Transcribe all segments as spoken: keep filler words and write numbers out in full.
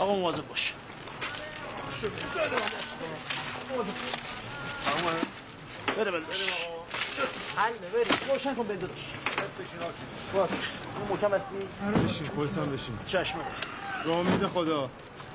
آقا مواظب باش. بده بده حل بریم روشن کن بنده داشت باش اون محکم هستی؟ بشین خودت هم بشین. چشمه به امید خدا.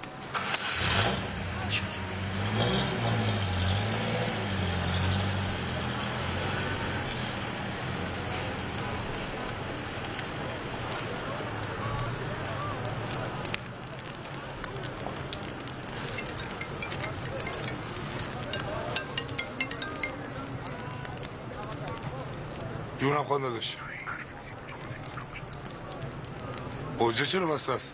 جونم خواهد نداشت اوجه چرا بسته است؟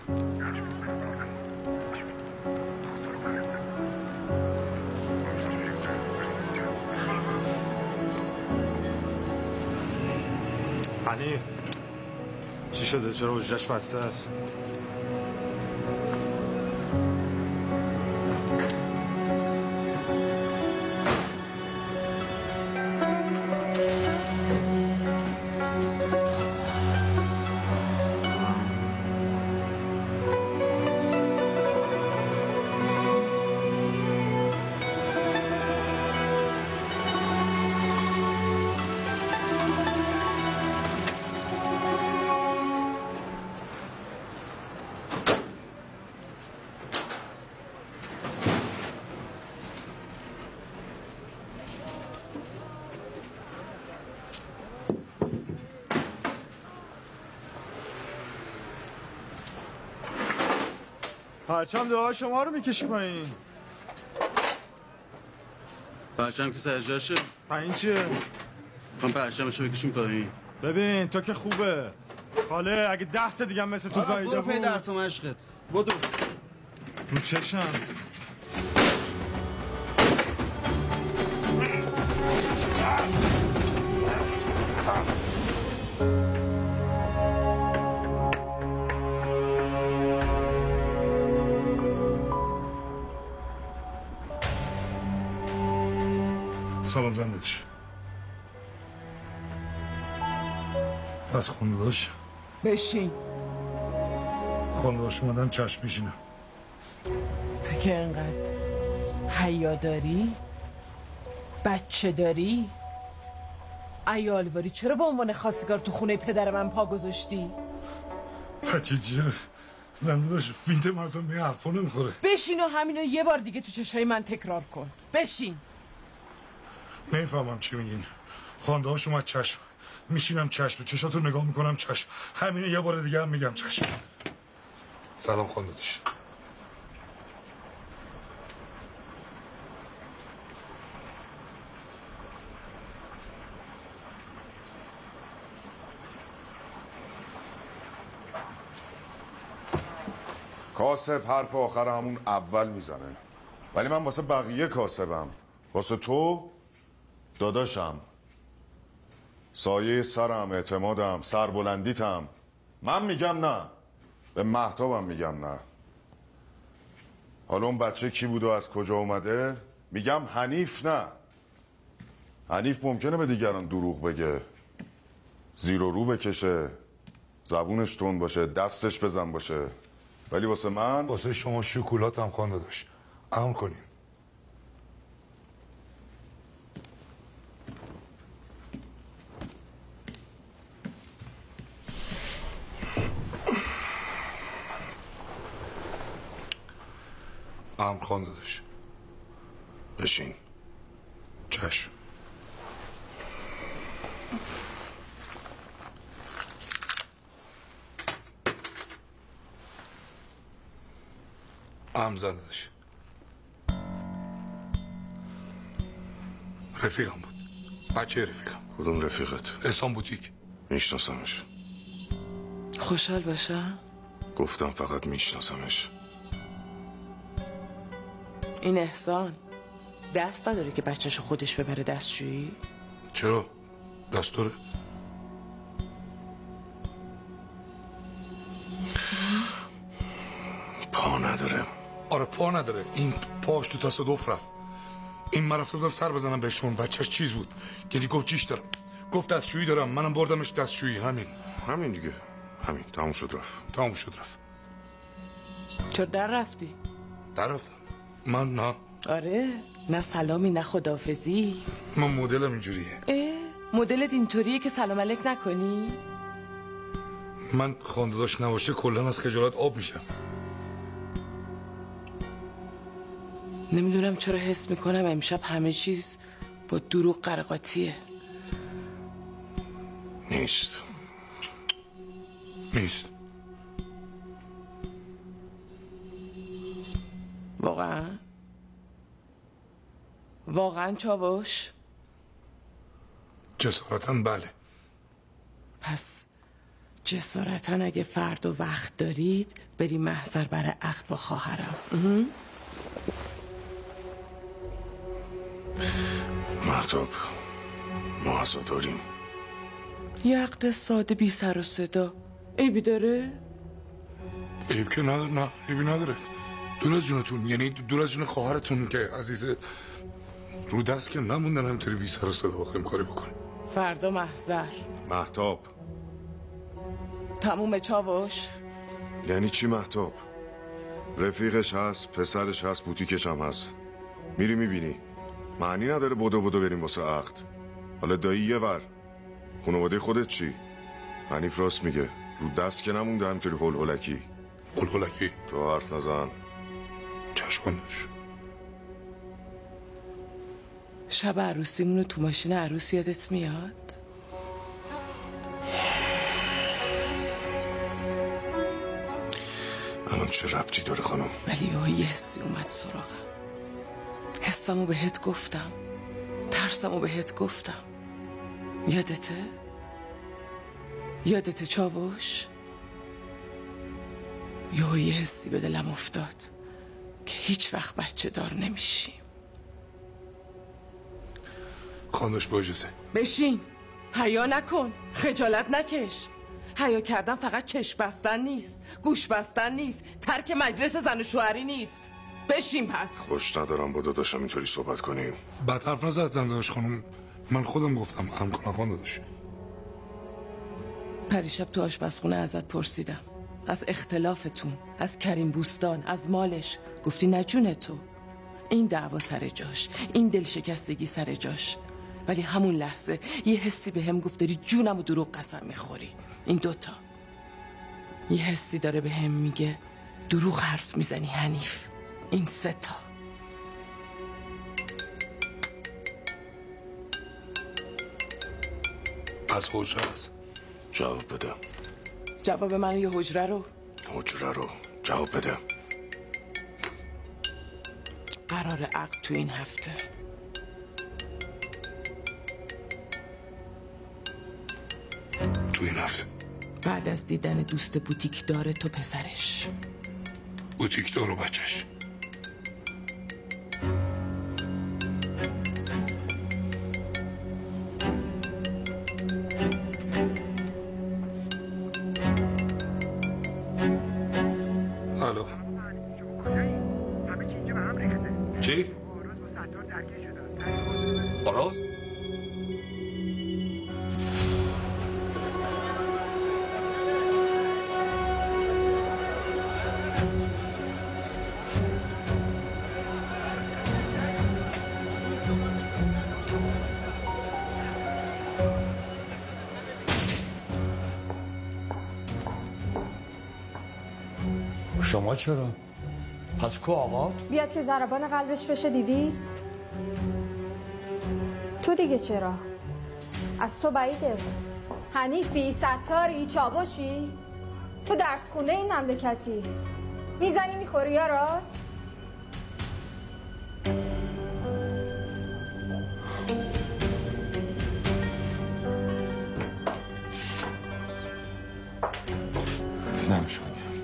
حنیف چی شده؟ چرا اوجهش بسته است؟ پرچم دعا شما رو میکشی پایین. پرچم که سر جاشه. پایین چیه؟ من پرچمشو بکشیم پایین. ببین تو که خوبه خاله، اگه ده تا دیگه مثل تو زایده بود. برو پی درس و مشقت بدو. رو چشم. سلام زندش. پس خانداش بشین. خانداش اومدن چشم میشینم. تو که انقدر حیا داری بچه داری عیالواری چرا به عنوان خواستگار تو خونه پدر من پا گذاشتی؟ بچه چیه؟ زنده داشت فینت مرزم به حرفا نمیخوره. بشین و همینو یه بار دیگه تو چشای من تکرار کن. بشین. نمیفهمم چی میگین. خوانده هاش اومد چشم میشینم چشم چشاتو نگاه میکنم چشم همینه یه بار دیگه هم میگم چشم. سلام خوانده داشت. کاسب حرف آخر همون اول میزنه، ولی من واسه بقیه کاسبم، واسه تو داداشم، سایه سرم، اعتمادم، سربلندیتم. من میگم نه، به مهتابم میگم نه. حالا اون بچه کی بود و از کجا اومده؟ میگم حنیف نه. حنیف ممکنه به دیگران دروغ بگه، زیر و رو بکشه، زبونش تند باشه، دستش بزن باشه، ولی واسه من، واسه شما شکلات هم خوانده داشت. اهم کنیم. اهم خوانده داشت. بشین. چشم. هم زندش. رفیقم بود. بچه رفیقم. کدوم رفیقت؟ احسان بوتیک. میشناسمش. خوشحال باشم. گفتم فقط میشناسمش. این احسان دست نداره که بچه‌شو خودش ببره دستشویی؟ چرا؟ دستوره. پا نداره. آره پا نداره. این پاش تو تصادف رفت. این من رفته بودم سر بزنم بهشون. بچهش چیز بود یعنی گفت چیش دارم، گفت دستشویی دارم، منم بردمش دستشویی. همین همین دیگه، همین. تموم شد رفت. تموم شد رفت. چرا در رفتی؟ در رفتم من نه. آره نه سلامی نه خداحافظی. من مدلم اینجوریه. اه مدلت اینطوریه که سلام علیک نکنی؟ من خانداداش نباشه کلا از خجالت آب میشم. نمیدونم چرا حس میکنم امشب همه چیز با دروغ قرقاتیه. نیست نیست واقعا؟ واقعا چاوش؟ جسارتاً بله. پس جسارتاً اگه فرد و وقت دارید بریم محضر برای عقد با خواهرم. مهتاب ما عزا داریم. یه عقد ساده بی سر و صدا عیبی داره؟ عیب که نداره. نه عیبی نداره. دور از جونتون، یعنی دور از جون خواهرتون که عزیزه رو دست که نموندن همینطوری بی سر و صدا بخوایم کاری بکنیم. فردا محضر. مهتاب تموم چاوش؟ یعنی چی مهتاب؟ رفیقش هست، پسرش هست، بوتیکش هم هست. میری میبینی معنی نداره بدو بدو بریم واسه عقد. حالا دایی یه ور، خانواده خودت چی؟ حنیف راست میگه، رو دست که نمونده همینطوری هول هولکی. هول هولکی؟ تو حرف نزن. چشمانش. شب عروسیمونو تو ماشین عروس یادت میاد؟ الان چه ربطی داره خانم؟ ولی یه حسی اومد سراغم. حسمو بهت گفتم، ترسمو بهت گفتم. یادته؟ یادته چاوش؟ یه یه حسی به دلم افتاد که هیچ وقت بچه دار نمیشیم. خانداش با اجازه بشین، حیا نکن، خجالت نکش. حیا کردن فقط چشم بستن نیست، گوش بستن نیست، ترک مجلس زن و شوهری نیست. بشین پس. خوش ندارم با داداشم اینطوری صحبت کنیم. بعد حرف نزد زندهاش خانم. من خودم گفتم هم کنم خانداداش. پریشب تو آشپزخونه ازت پرسیدم از اختلافتون، از کریم بوستان، از مالش. گفتی نه جون تو، این دعوا سر جاش، این دلشکستگی سر جاش. ولی همون لحظه یه حسی به هم گفت داری جونم و دروغ قسم میخوری. این دوتا یه حسی داره به هم میگه دروغ حرف میزنی حنیف. این سه تا. از حجره هست. جواب بده. جواب من یه حجره رو حجره رو جواب بده. قرار عقد تو این هفته. تو این هفته بعد از دیدن دوست بوتیک داره تو پسرش. بوتیک دار و بچهش. الو چی؟ آراز؟ شما چرا؟ پس کو آقا؟ بیاد که ضربان قلبش بشه دیویست. تو دیگه چرا؟ از تو بعیده. حنیفی، ستاری، چاوشی؟ تو درس خونده این مملکتی. میزنی میخوری یا راست؟ نمیشه.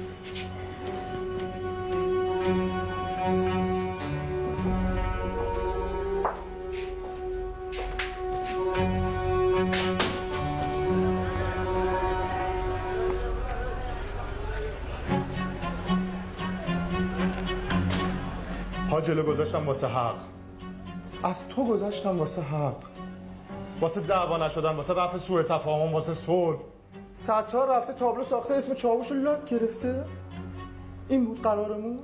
پا جلو گذاشتم واسه حق. از تو گذاشتم واسه حق. واسه دعوا نشدن، واسه رفع سوء تفاهم، واسه صلح. ستار رفته تابلو ساخته اسم چاوش رو لاک گرفته. این بود قرارمون؟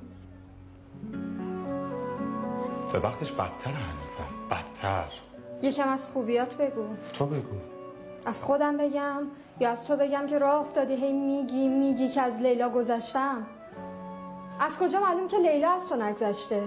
به وقتش بدتر حنیفه، بدتر. یکم از خوبیات بگو. تو بگو. از خودم بگم یا از تو بگم که راه افتادی هی میگی میگی که از لیلا گذشتم؟ از کجا معلوم که لیلا از تو نگذشته؟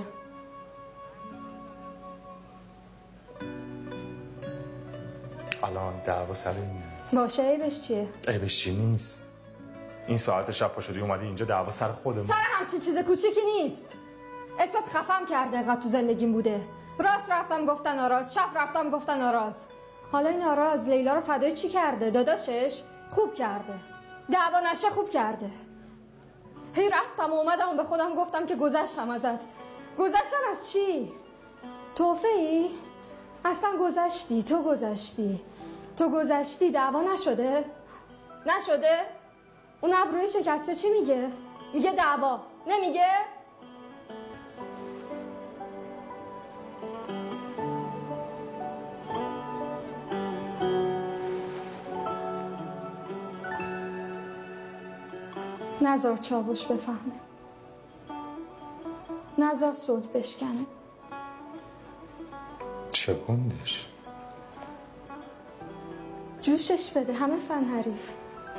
الان دعوا سر اینه. باشه عیبش چیه؟ عیبش چی نیست. این ساعت شب پا شدی اومدی اینجا دعوا سر خودمون. سر همچین چیز کوچیکی نیست. اسمت خفم کرده اینقدر تو زندگیم بوده. راست رفتم گفتن آراز، چپ رفتم گفتن آراز. حالا این آراز لیلا رو فدای چی کرده؟ داداشش خوب کرده. دعوا نشه خوب کرده. هی رفتم و اومدم و به خودم گفتم که گذشتم ازت. گذشتم از چی؟ توفه ای؟ اصلا گذشتی، تو گذشتی. تو گذشتی دعوا نشده؟ نشده؟ اون ابروی شکسته چی میگه؟ میگه دعوا، نمیگه؟ نذار چاوش بفهمه، نذار صلح بشکنه. چه بوندش؟ جوشش بده، همه فن حریف.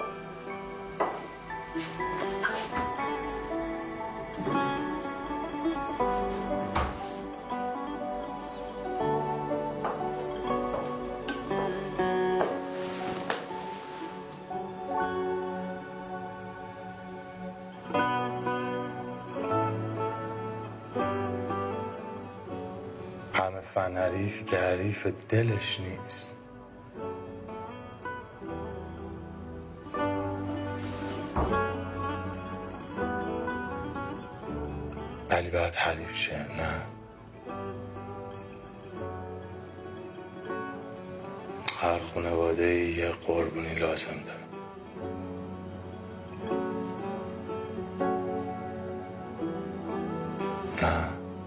همه فن حریفی که حریف دلش نیست. ولی باید حریف شه، نه؟ هر خانواده یه قربونی لازم داره. نه.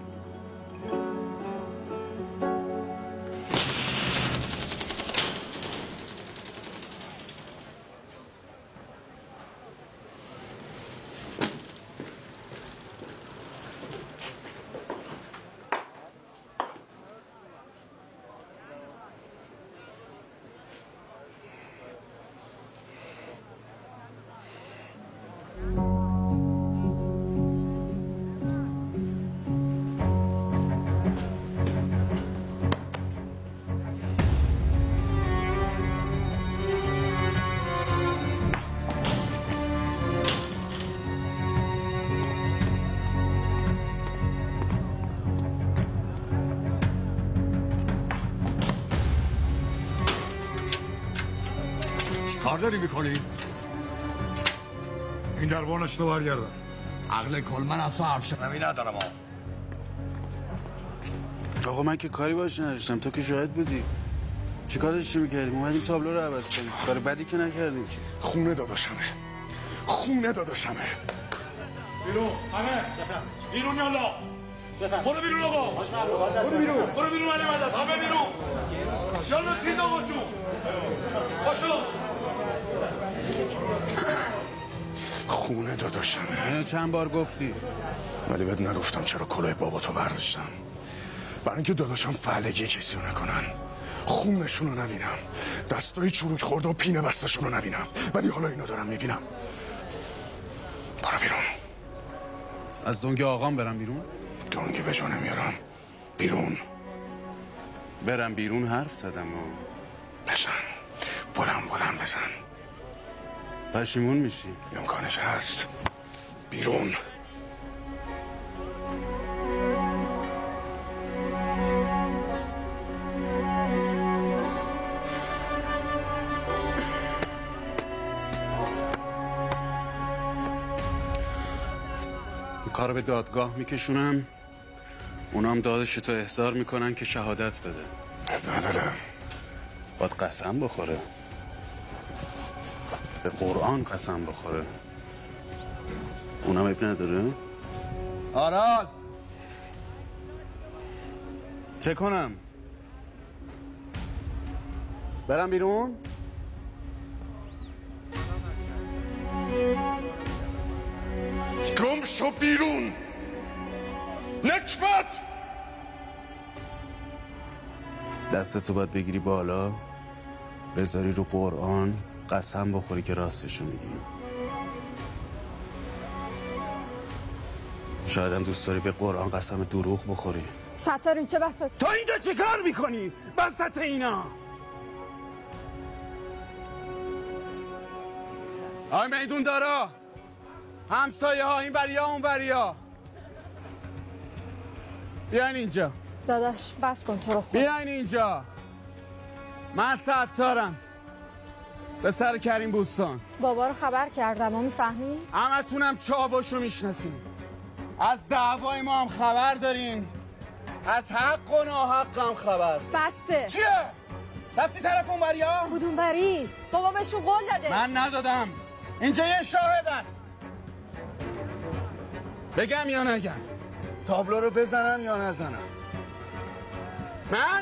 کار داری میکنی؟ این دربانش تو برگردن. عقل کل من اصلا حرف شنوی ندارم. آقا من که کاری باش نداشتم، تو که شاهد بودی. چی کار داشتی میکردیم؟ اومدیم تابلو رو عوض کنیم. کار بدی که نکردیم که. خونه داداشمه، خونه داداشمه. بیرون همه بیرون یالا. برو بیرون آقا. برو بیرون. برو بیرون علی مدد. همه بیرون. یالا تیز آقا جون. خوشو. خونه داداشمه. اینو چند بار گفتی؟ ولی بهت نگفتم چرا کلاه باباتو برداشتم. برای اینکه داداشم فعلگی کسی رو نکنن. خونشون رو نبینم، دستای چروک خورده و پینه بستشون رو نبینم. ولی حالا اینو دارم میبینم. برو بیرون. از دنگ آقام برم بیرون؟ دنگی به جا نمیارم. بیرون. برم بیرون حرف زدم و بزن، بلند بلند بزن. پشیمون میشی؟ امکانش هست. بیرون. کار به دادگاه میکشونم، اونام دادش تو احضار میکنن که شهادت بده. نداره. باید قسم بخوره، به قرآن قسم بخوره. اونم عیب نداره. آراز چه کنم؟ برم بیرون؟ گم شو بیرون. نکبت دستتو باید بگیری بالا، بذاری رو قرآن، قسم بخوری که راستشو میگی. شاید هم دوست داری به قرآن قسم دروغ بخوری. ستار این چه بساطی؟ تو اینجا چی کار میکنی؟ وسط اینا آی میدون دارا، همسایه ها این بریا اون بریا، بیاین اینجا. داداش بس کن تو رو خود. بیاین اینجا. من ستارم، به سر کریم بوستان. بابا رو خبر کردم، ما میفهمی؟ همتونم چاوشو میشناسین، از دعوای ما هم خبر دارین، از حق و ناحق هم خبر. بسه. چیه؟ رفتی طرف اون بریا؟ کدوم بری؟ بابا بهشون قول داده. من ندادم، اینجا یه شاهد است. بگم یا نگم؟ تابلو رو بزنم یا نزنم؟ من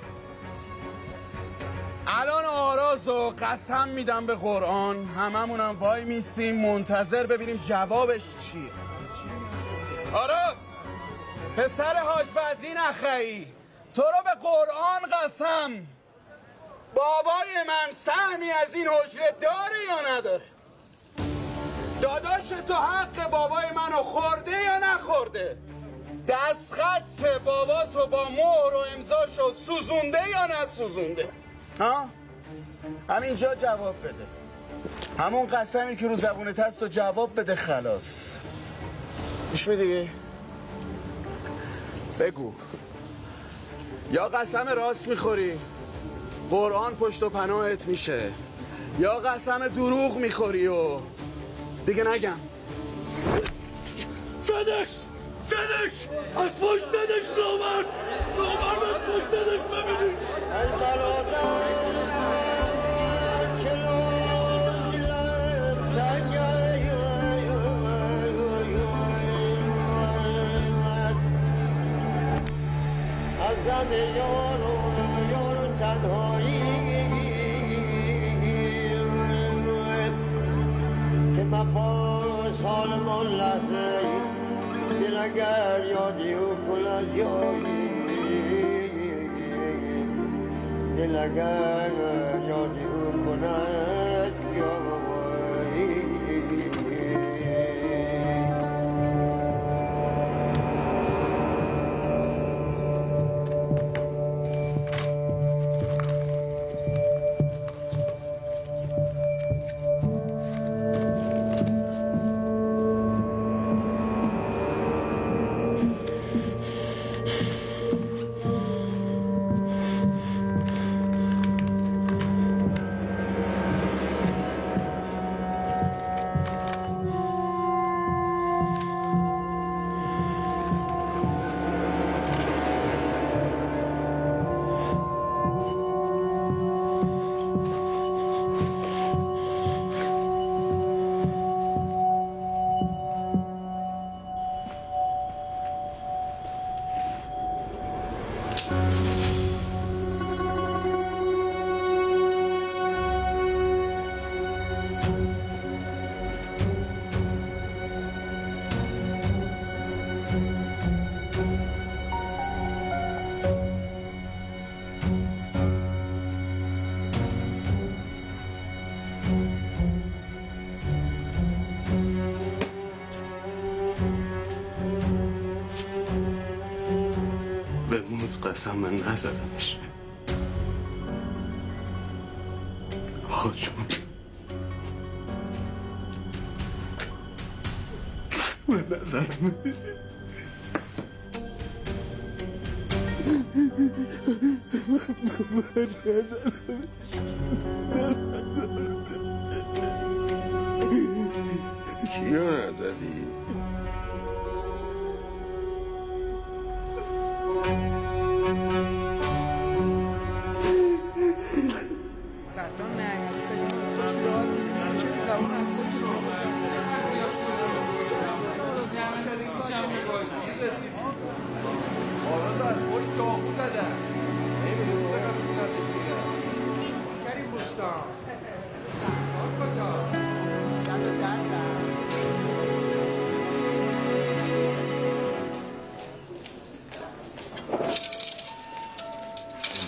الان آراز و قسم میدم به قرآن، هممونم وای میسیم منتظر ببینیم جوابش چیه. آراز پسر حاج بدری نخعی، تو رو به قرآن قسم، بابای من سهمی از این حجره داره یا نداره؟ داداش تو حق بابای منو خورده یا نخورده؟ دست خط بابا تو با مهر و امضاشو سوزونده یا نسوزونده؟ ها؟ همینجا جواب بده. همون قسمی که رو زبونت هست و جواب بده خلاص. گوش میدی؟ بگو. یا قسم راست میخوری، قرآن پشت و پناهت میشه، یا قسم دروغ میخوری و دیگه نگم. زدش زدش از پشت زدش رومن رومن از پشت زدش ببینید. از غم یار و یار و تنهایی که مپاس حالمان لحظه دل اگر یادی او کند جایی، دل اگر یادی او کند جایی. بموت قسم من نزدمش. حاجون من نزدمش. من نزدمش. کیو نزدی؟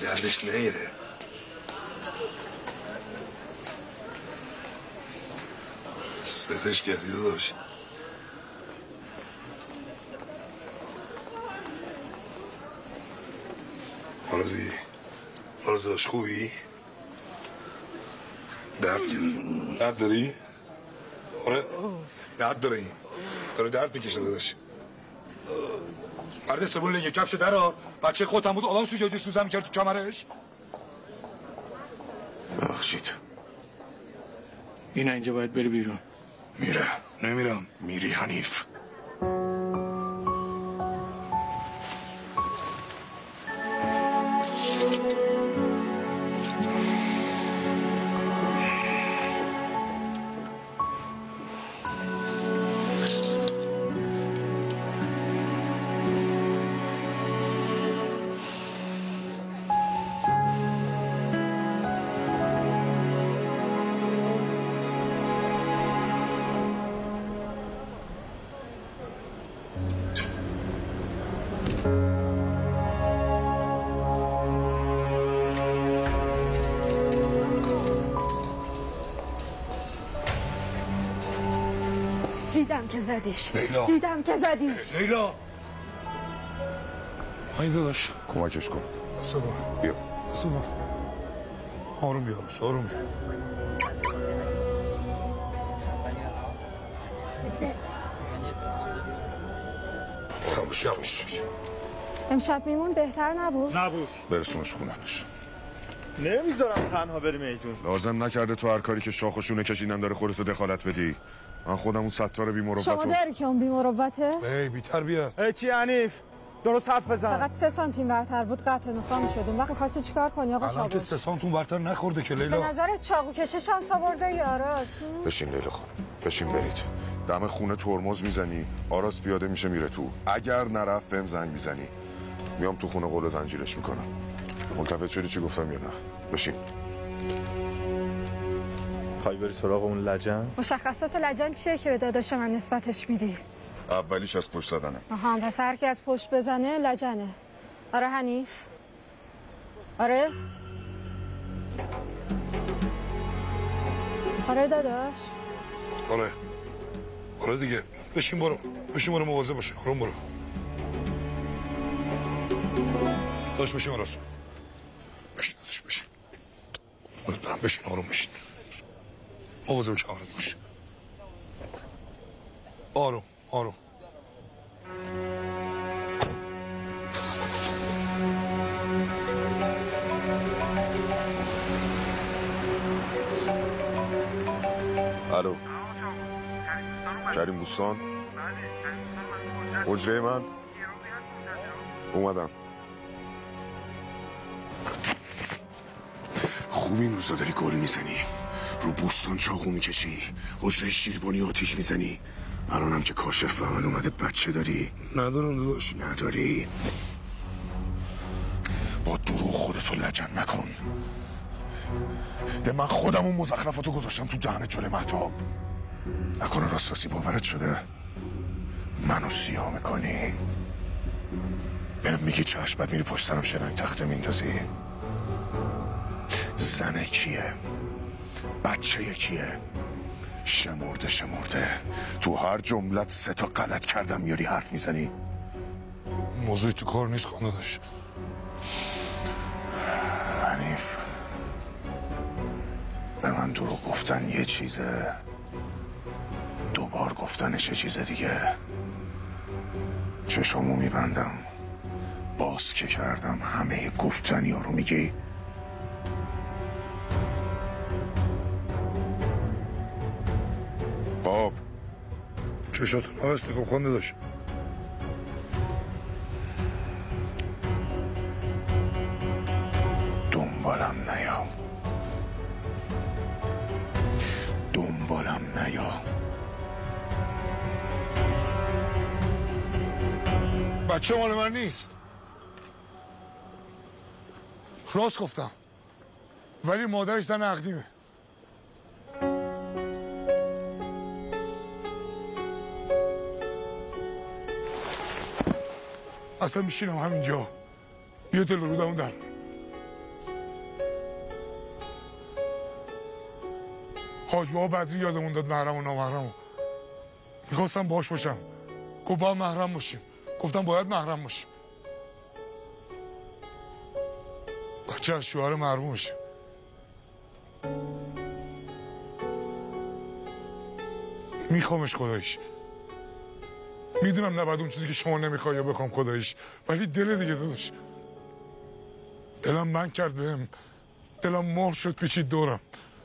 گردش نیره. سرش گریده داشت. آرازی آرازی داشت خوبی؟ درد کرد. درد داری؟ آره درد داره این. داره درد میکشه داداش. مرد سبون لنگه کفش در آر. بچه خودم بود آدم سوژه سوزن میکرد تو کمرش. ببخشید. این اینجا باید بری بیرون. میره. نمیرم. میری حنیف. دیدم که زدیش. لیلا. دیدم که زدیش. لیلا. های داداش. کمکش کن. سبا. بیا. سبا. آروم بیا. آروم بیا. یواش یواش. امشب میمون بهتر نبود؟ نبود. برسونش خونهش. نمیذارم تنها بری میدون. لازم نکرده تو هر کاری که شاخشونه کشیدن داره خودتو دخالت بدی. من خودم اون ستار بی مروت شما داری که اون بی مروته؟ ای بیتر بیا. ای چی حنیف؟ درست حرف بزن. فقط سه سانتیم برتر بود قطع نخا میشد. اون وقت خواستی چیکار کنی آقا الان چابک؟ که سه سانتون برتر نخورده که لیلا. به نظر چاقو کشه شانس آورده یا آراز؟ بشین لیلا خانم. بشین برید. دم خونه ترمز میزنی. آراز پیاده میشه میره تو. اگر نرفت بهم زنگ میزنی. میام تو خونه قول زنجیرش میکنم. ملتفت شدی چی گفتم یا نه؟ بشین. خواهی بری سراغ اون لجن؟ مشخصات لجن چیه که به داداش من نسبتش میدی؟ اولیش از پشت زدنه. آها پس هر کی از پشت بزنه لجنه. آره حنیف؟ آره؟ آره داداش؟ آره. آره دیگه. بشین برو. بشین برو مواظب باش. آروم برو. داش بشین آراز. بشین داش بشین. برم بشین آروم بشین. مواظب باش آروم باش. آروم آروم. الو. کریم بوستان. حجره من اومدم. خوب این روزا داری گل میزنی، رو بوستان چاقو میکشی، حجره شیربانی آتیش میزنی. الانم که کاشف به من اومده بچه داری؟ ندارم داداش. نداری؟ با دروغ خودتو لجن نکن. ده من خودم اون مزخرفاتو گذاشتم تو دهن جلوی مهتاب. نکنه راست راستی باورت شده منو سیاه میکنی؟ بهم میگی چشم، بعد میری پشت سرم شنگ تخته میندازی. زنه کیه؟ بچه کیه؟ شمرده شمرده تو هر جملت سه تا غلط کردم میاری حرف میزنی. موضوعی تو کار نیست خانه داشت. حنیف، به من دروغ گفتن یه چیزه، دوبار گفتنش یه چیز دیگه. چشمو میبندم، باز که کردم همه گفتنی ها رو میگی. باب چشاتون آرستی خب خانده داشت. دنبالم نیا، دنبالم نیا. بچه مال من نیست. راست گفتم، ولی مادرش زن عقدیمه. اصلا میشینم همینجا، بیا دل رو دمون در. حاج بابا بدری یادمون داد محرم و نامحرمو. میخواستم باش باشم، گفت باید محرم باشیم. گفتم باید محرم باشیم. بچه از شوهر محروم باشیم. میخوامش خداییش. میدونم نباید اون چیزی که شما نمیخوای یا بخوام خداییش، ولی دل دیگه داداش. دلم من کرد بهم، دلم مهر شد پیچید دورم.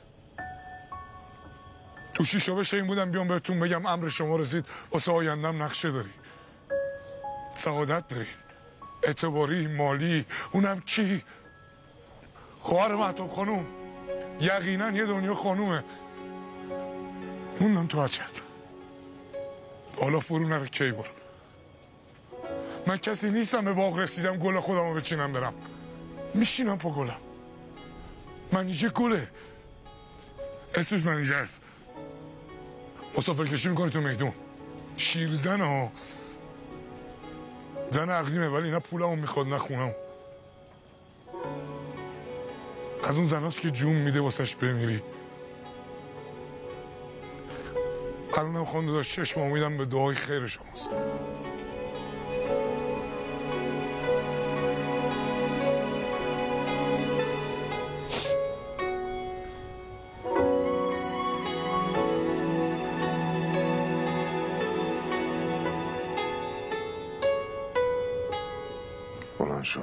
تو شیشا بشه این بودم بیام بهتون بگم امر شما رسید، واسه آیندم نقشه داری، سعادت داری، اعتباری، مالی. اونم کی؟ خواهر مهتاب خانوم. یقینا یه دنیا خانومه. موندم تو عجل. حالا فرو نره کی بار. من کسی نیستم به باغ رسیدم گل خودم رو بچینم برم. میشینم پا گلم. منیژه گله، اسمش منیژه است. مسافر کشی میکنی تو میدون. شیرزن ها، زن عقلیمه، ولی نه پولمو میخواد نه خونمو. از اون زناست که جون میده واسش بمیری. الانم خانده داشت چشم امیدم به دعای خیر شماست. بلند شو.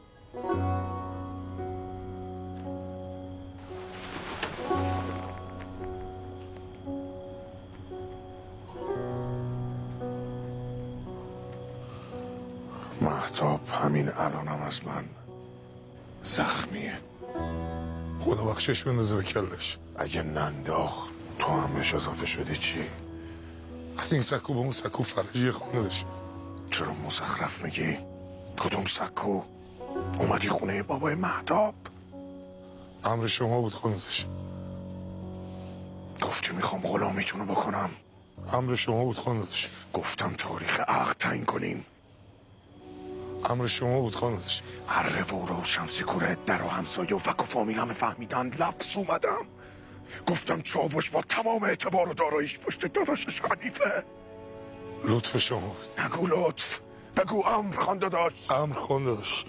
مهتاب همین الانم از من زخمیه. خدا بخشش بندازه به کلش. اگه ننداخت تو هم بهش اضافه شدی چی؟ از این سکو به اون سکو فرجی خونه داشت. چرا مزخرف میگی؟ کدوم سکو؟ اومدی خونه بابای مهتاب؟ امر شما بود خونه داشت. گفت که میخوام غلامیتونو بکنم. امر شما بود خونه داشت. گفتم تاریخ عقد تعیین کنیم. امر شما بود خانه داشت. هر و روشن سکوره در و همسایه و فک و فامیل همه فهمیدن. لفظ اومدم گفتم چاوش با تمام اعتبار و داراییش پشت داداشش خلیفه. لطف شما بود. نگو لطف، بگو امر خانده داشت. امر خانده داشت.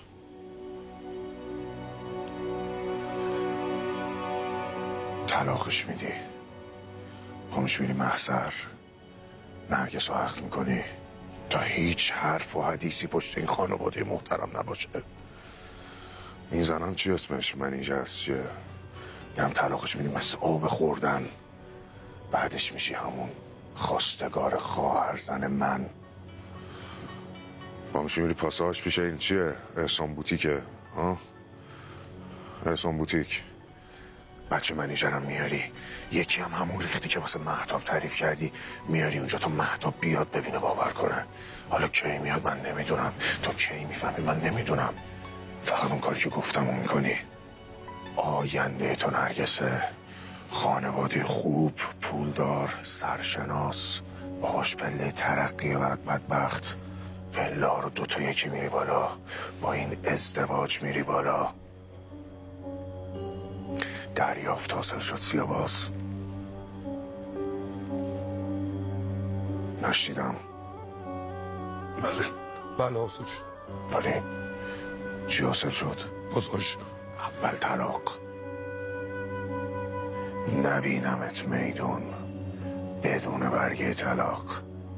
طلاقش میدی، همش میری محضر، نرگس رو حق میکنی تا هیچ حرف و حدیثی پشت این خانواده محترم نباشه. این زنان چی اسمش؟ منیژه است چیه؟ اینم طلاقش میدی مثل آب خوردن. بعدش میشی همون خواستگار خواهر زن من. با میشی میری پاساژ پیش این چیه؟ احسان بوتیکه ها؟ احسان بوتیک. بچه منیژرم میاری، یکی هم همون ریختی که واسه مهتاب تعریف کردی میاری اونجا تا مهتاب بیاد ببینه باور کنه. حالا کی میاد من نمیدونم، تو کی میفهمی من نمیدونم. فقط اون کاری که گفتم اون میکنی. آینده تو نرگسه، خانواده خوب، پولدار، سرشناس، باش پله ترقی برات بدبخت. پلا رو دوتا یکی میری بالا، با این ازدواج میری بالا. دریافت حاصل شد سیاوش؟ نشیدم. بله بله حاصل شد. ولی چی حاصل شد؟ پاساژ. اول طلاق. نبینمت میدون بدون برگه طلاق.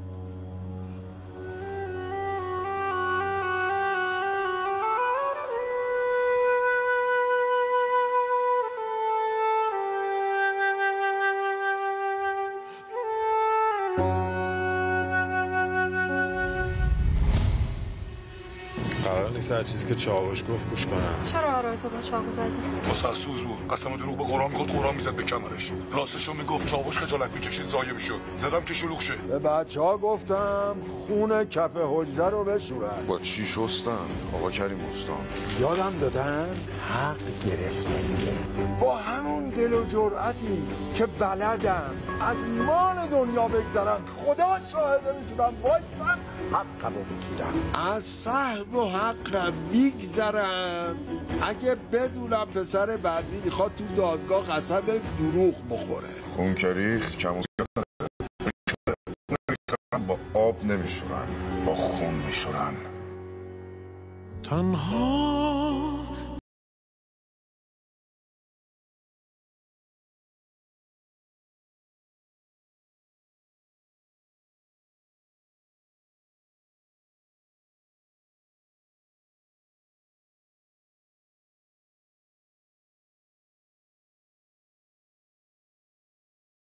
نیست هر چیزی که چاوش گفت گوش کنم. چرا آرزو با چاقو زدی؟ مسخسوز بود. قسم دروغ به قرآن میخورد، قرآن میزد به کمرش. راستشو میگفت چاوش خجالت میکشید زایه میشد. زدم که شلوغ شه. به بچه ها گفتم خون کف حجره رو بشورن. با چی شستن آقا کریم استان؟ یادم دادن حق گرفتنیه. با همون دل و جرأتی که بلدم از مال دنیا بگذرم، خدا شاهده میتونم وایسم حقمو بگیرم. از صحب و حقم میگذرم اگه بدونم پسر بدری میخواد تو دادگاه قسم دروغ بخوره. خون که ریخت کم با آب نمیشورن، با خون میشورن. تنها